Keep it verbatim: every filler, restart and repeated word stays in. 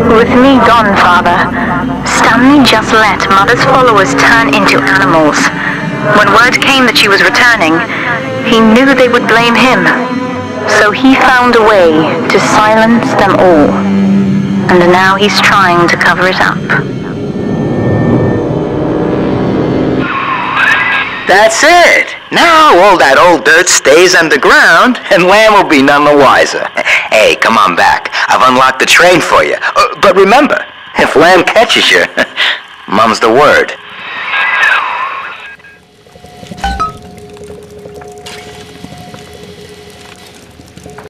With me gone, Father, Stanley just let Mother's followers turn into animals. When word came that she was returning, he knew they would blame him. So he found a way to silence them all. And now he's trying to cover it up. That's it. Now all that old dirt stays underground, and Lamb will be none the wiser. Hey, come on back. I've unlocked the train for you. Uh, but remember, if Lamb catches you, mum's the word.